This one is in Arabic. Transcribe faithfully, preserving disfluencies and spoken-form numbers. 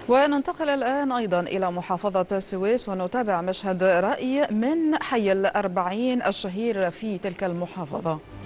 وننتقل الآن أيضا إلى محافظة السويس ونتابع مشهد رأي من حي الأربعين الشهير في تلك المحافظة.